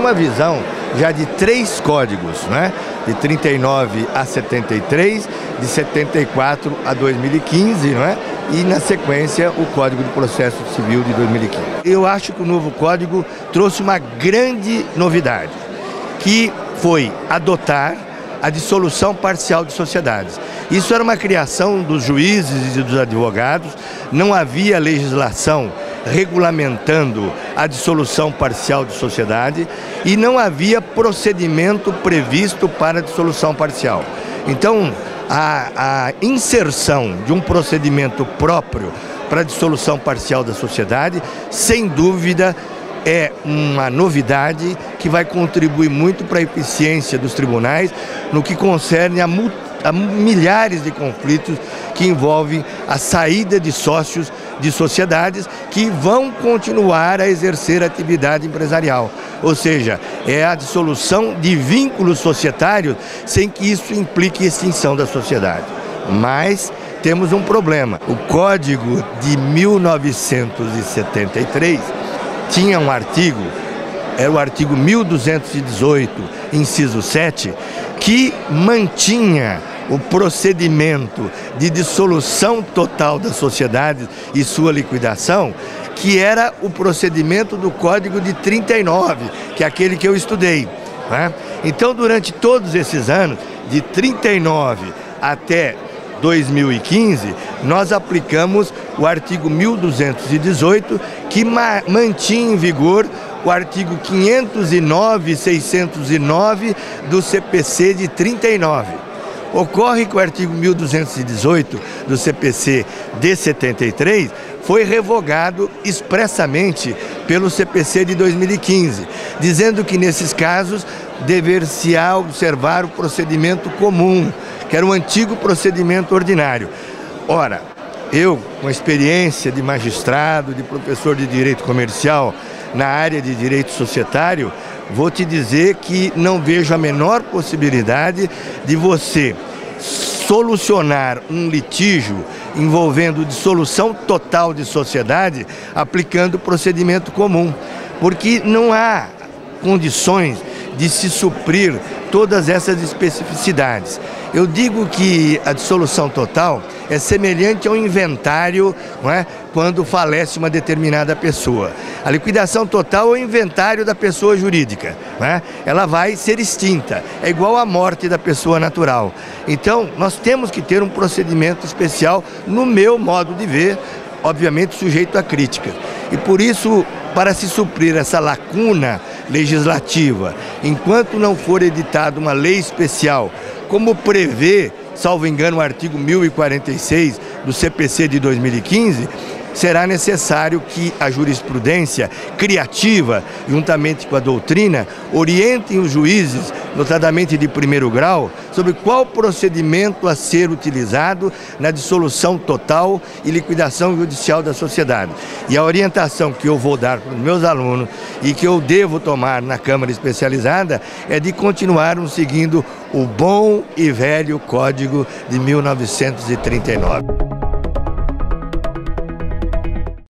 uma visão já de 3 códigos, né? De 39 a 73, de 74 a 2015, não é? E na sequência o Código de Processo Civil de 2015. Eu acho que o novo código trouxe uma grande novidade, que foi adotar a dissolução parcial de sociedades. Isso era uma criação dos juízes e dos advogados, não havia legislação regulamentando a dissolução parcial de sociedade e não havia procedimento previsto para a dissolução parcial. Então, a inserção de um procedimento próprio para a dissolução parcial da sociedade, sem dúvida, é uma novidade que vai contribuir muito para a eficiência dos tribunais no que concerne a milhares de conflitos que envolvem a saída de sócios de sociedades que vão continuar a exercer atividade empresarial. Ou seja, é a dissolução de vínculos societários sem que isso implique extinção da sociedade. Mas temos um problema. O Código de 1973 tinha um artigo, era o artigo 1218, inciso 7, que mantinha o procedimento de dissolução total da sociedade e sua liquidação, que era o procedimento do Código de 39, que é aquele que eu estudei, né? Então, durante todos esses anos, de 39 até 2015, nós aplicamos o artigo 1218, que mantinha em vigor o artigo 509 e 609 do CPC de 39. Ocorre que o artigo 1218 do CPC de 73 foi revogado expressamente pelo CPC de 2015, dizendo que nesses casos dever-se-á observar o procedimento comum, que era o antigo procedimento ordinário. Ora, eu, com experiência de magistrado, de professor de direito comercial na área de direito societário, vou te dizer que não vejo a menor possibilidade de você solucionar um litígio envolvendo dissolução total de sociedade aplicando o procedimento comum, porque não há condições de se suprir todas essas especificidades. Eu digo que a dissolução total é semelhante ao inventário, não é? Quando falece uma determinada pessoa. A liquidação total é o inventário da pessoa jurídica, não é? Ela vai ser extinta, é igual à morte da pessoa natural. Então, nós temos que ter um procedimento especial, no meu modo de ver, obviamente sujeito a crítica. E por isso, para se suprir essa lacuna legislativa, enquanto não for editada uma lei especial, como prevê, salvo engano, o artigo 1046 do CPC de 2015, será necessário que a jurisprudência criativa, juntamente com a doutrina, orientem os juízes, notadamente de primeiro grau, sobre qual procedimento a ser utilizado na dissolução total e liquidação judicial da sociedade. E a orientação que eu vou dar para os meus alunos e que eu devo tomar na Câmara Especializada é de continuarmos seguindo o bom e velho Código de 1939.